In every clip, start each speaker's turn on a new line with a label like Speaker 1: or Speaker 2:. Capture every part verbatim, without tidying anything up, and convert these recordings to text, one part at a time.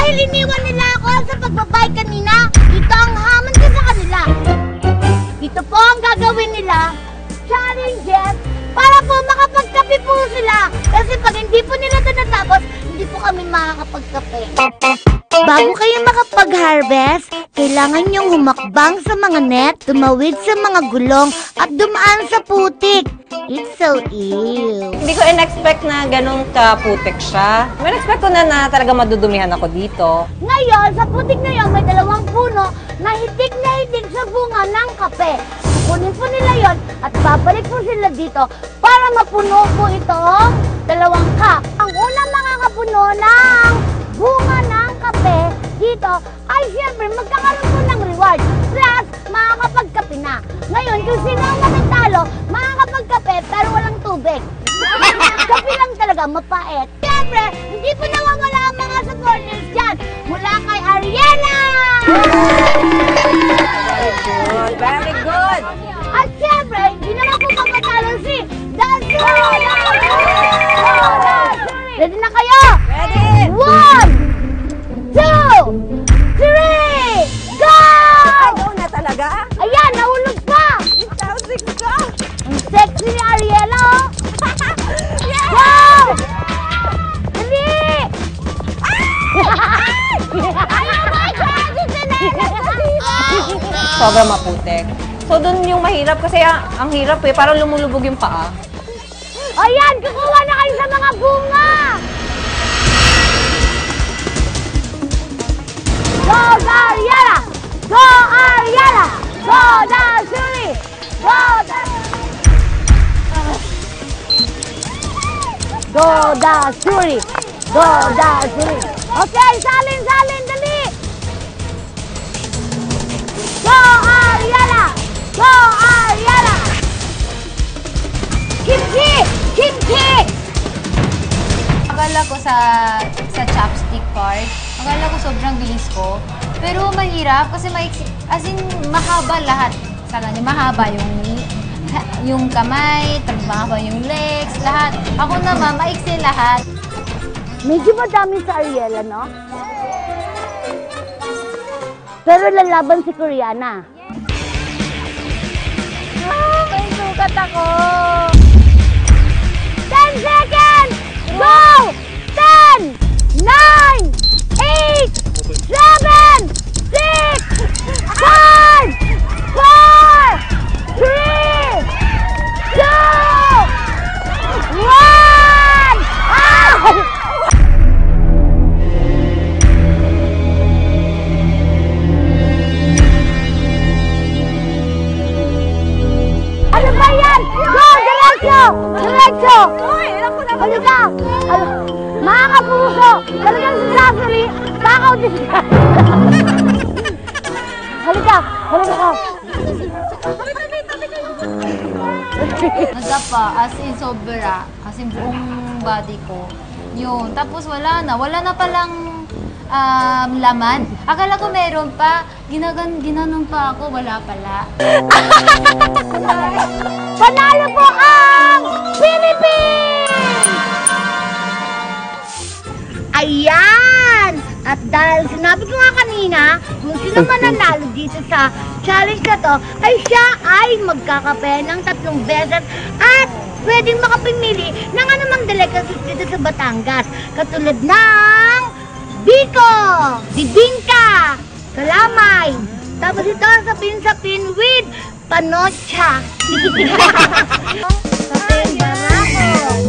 Speaker 1: Dahil iniwan nila ako sa pagbabay kanina, ito ang hamon ko sa kanila. Ito po ang gagawin nila, challenges, para po makapagkape po sila. Kasi pag hindi po nila ito natapos, hindi po kami makakapagkape. Bago kayo makapag-harvest, kailangan nyong humakbang sa mga net, tumawid sa mga gulong, at dumaan sa putik. It's so ew.
Speaker 2: Hindi ko in-expect na ganun ka-putik siya. In-expect ko na na talaga madudumihan ako dito.
Speaker 1: Ngayon, sa putik na yun, may dalawang puno na hitik na hitik sa bunga ng kape. Kukunin po nila yon at babalik po sila dito para mapuno po itong dalawang cup. Ang unang makakapuno ng bunga ng kape dito ay siyempre magkakaroon po ng reward. Plus, makakapagkape na. Ngayon, kung sino ang matatalo, makakapagkape pero walang tubig. Kape lang talaga, mapait. Siyempre, hindi po nawawala ang mga supporters dyan. Mula kay Ariela!
Speaker 2: Very good, very good.
Speaker 1: At siyempre, hindi naman po magpatalo si Dasuri! Ready na kayo?
Speaker 2: Ready?
Speaker 1: One, two, three, go!
Speaker 2: Ano na talaga?
Speaker 1: Ayan, nahulog pa!
Speaker 2: It's so sexy.
Speaker 1: Ang sexy ni Ariela, oh!
Speaker 2: Yes!
Speaker 1: Go! Dali!
Speaker 2: Sobrang maputik. So, dun yung mahirap kasi ang, ang hirap eh, parang lumulubog yung paa.
Speaker 1: Ayan, kukuha na kayo sa mga bunga! Go, Ariela! Go, Ariela! Go, Dasuri! Go, Go, Dasuri! Go, Dasuri! Okay, salin, salin, dali! Go, Ariela! Go, Ariela! Kimchi! Kimchi!
Speaker 3: Akala ko sa sa chopstick part, akala ko sobrang bilis ko. Pero mahirap kasi maiksi, as in mahaba lahat. Sa kanya, mahaba yung yung kamay, mahaba yung legs, lahat. Ako naman, maiksi lahat.
Speaker 1: Medyo madami sa Ariela, no? Pero lalaban si Koreana. Ah, may sukat ako! ten seconds! Go! ten, nine, eight, seven, six, five, four, three, two, one! Ah! Ano ba yan? Go! Diretso! Diretso!
Speaker 2: Uy, ilang ko na ba?
Speaker 1: Halika! Ano? Mga kapuso! Talagang si Dasuri, takaw din siya. Halika! Halika ka!
Speaker 3: Nadapa, as in sobra, as in buong body ko. Yun, tapos wala na, wala na palang um, laman. Akala ko meron pa, ginagan, ginanon pa ako, wala pala.
Speaker 1: Panalo po ang Philippines! Ayan! At dahil sinabi ko nga kanina, kung sino mananalo dito sa challenge na to, ay siya ay magkakape ng tatlong beses at pwedeng makapimili ng anumang delicacies dito sa Batangas. Katulad ng biko, bibingka, kalamay, tapos ito sapin-sapin with panocha. Sapin barako.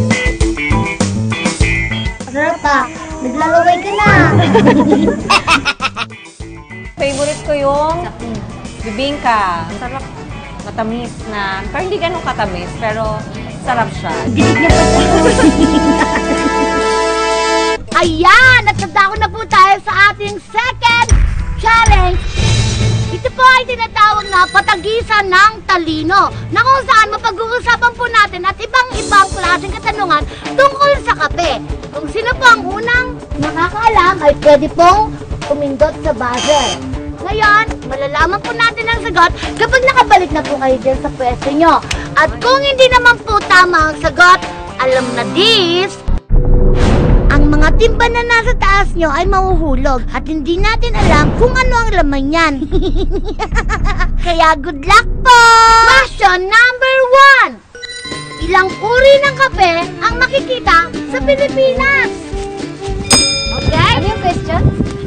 Speaker 1: Masarap pa. Naglalaway ka na.
Speaker 2: Favorite ko yung bibingka. Ang sarap. Matamis na. Pero hindi ganun katamis. Pero sarap siya.
Speaker 1: Ayan! Nagtanda ko na po tayo sa ating second challenge. Ito po ay tinatawag na patagisan ng talino, na kung saan mapag-uusapan po natin at ibang-ibang klaseng katanungan tungkol sa kape. Kung sino po ang unang nakakaalam ay pwede pong umindot sa buzzer. Ngayon, malalaman po natin ang sagot kapag nakabalik na po kayo dyan sa pwesto nyo. At kung hindi naman po tama ang sagot, alam na this, ang mga mga timba na nasa taas nyo ay mahuhulog at hindi natin alam kung ano ang laman yan. Kaya good luck po! Question number one. Ilang uri ng kape ang makikita sa Pilipinas? Okay?
Speaker 3: Ano yung question?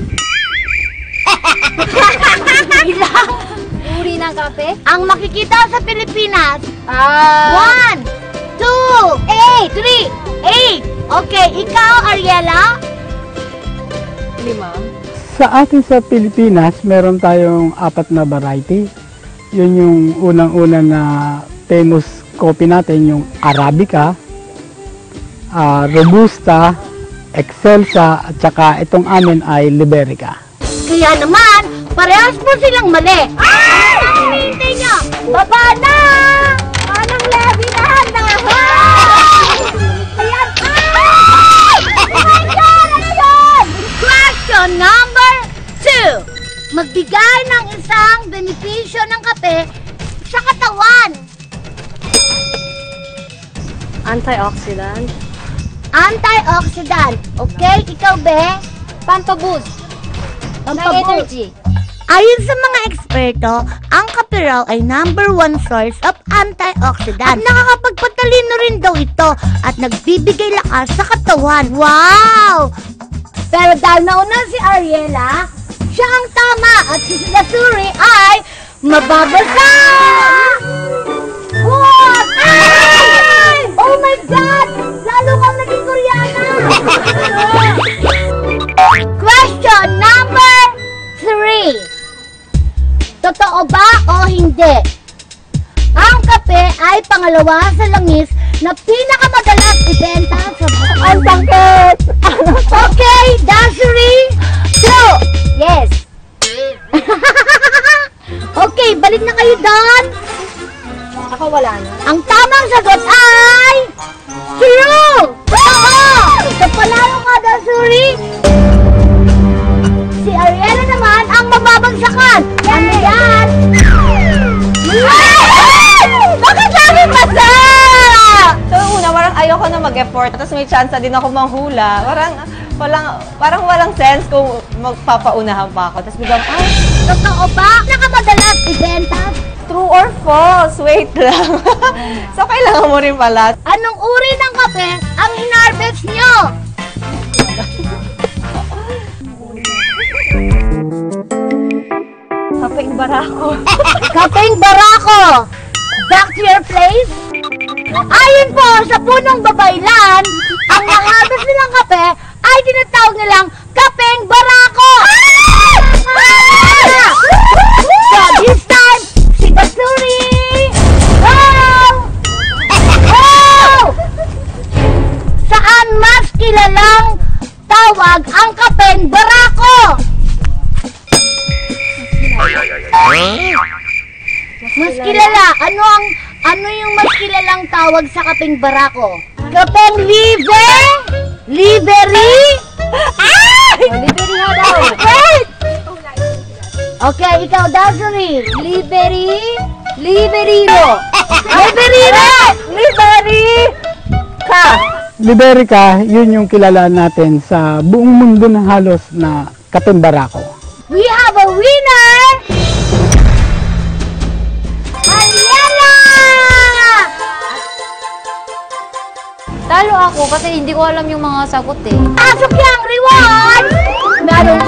Speaker 1: Ilang
Speaker 3: Uri ng kape?
Speaker 1: ang makikita sa Pilipinas?
Speaker 3: Ah...
Speaker 1: One, two, eight, three, eight. Okay, ikaw, Ariela?
Speaker 2: Lima.
Speaker 4: Sa atin sa Pilipinas, meron tayong apat na variety. Yun yung unang-una na famous coffee natin, yung Arabica, ah, Robusta, Excelsa, at saka itong amin ay Liberica.
Speaker 1: Kaya naman, parehas po silang mali. Ay! Ano hinihintay nyo? Baba na! Anong levy na na? Ayan! Ay! Oh my God! Ano yun? Question number two. Magbigay ng isang benepisyo ng kape sa katawan.
Speaker 2: Antioxidant.
Speaker 1: Antioxidant. Okay, ikaw, Be?
Speaker 3: Pampaboost. Ng
Speaker 1: Pampaboost.
Speaker 3: energy.
Speaker 1: Ayon sa mga eksperto, ang kape raw ay number one source of antioxidant. At nakakapagpatalino rin daw ito at nagbibigay lakas sa katawan. Wow! Pero dahil nauna si Ariela, siya ang tama at si Lasuri ay mababasa! What? Ay! Oh my God! Lalo kang naging Koreana! Question number three. Totoo ba o hindi? Ang kape ay pangalawa sa langis na pinakamadalas ibenta sa Ang sakit! Okay, Dashery? True!
Speaker 3: Yes.
Speaker 1: Okay, balik na kayo doon.
Speaker 3: Ako wala na.
Speaker 1: Ang tamang sagot ay... True! Oo! So, panalo ka, Dashery. Si Ariela naman ang mababagsakan. Ano yan? Ay! Bakit sabi basa?
Speaker 2: So, una, parang ayoko na mag-effort. Tapos may chance din ako manghula. Parang, walang, parang walang sense kung magpapaunahan pa ako. Tapos biglang, ay,
Speaker 1: Totoo ba? Nakamadalas ibenta?
Speaker 2: true or false? Wait lang. So, kailangan mo rin pala.
Speaker 1: Anong uri ng kape ang hinarvest nyo?
Speaker 2: Kapeng barako.
Speaker 1: Kapeng barako! Back to your place? Ayon po sa punong babaylan, ang naharvest nilang kape ay tinatawag nilang kapeng barako! So this time, si Basuri! Go! Go! Saan mas kilalang tawag ang kapeng barako? Mas kilala. Ano ang ano yung mas kilalang tawag sa kapeng barako? Kapeng libe? Liberi? Ay!
Speaker 3: Liberi nga daw.
Speaker 1: Wait! Okay, ikaw, Dashery.
Speaker 3: Liberi. Liberiro.
Speaker 1: Liberiro!
Speaker 2: Liberi! Ka!
Speaker 4: Liberica, yun yung kilala natin sa buong mundo na halos na Katimbarako.
Speaker 1: We have a winner! Ariela!
Speaker 3: Talo ako kasi hindi ko alam yung mga sagot eh.
Speaker 1: Pasok yung reward! Meron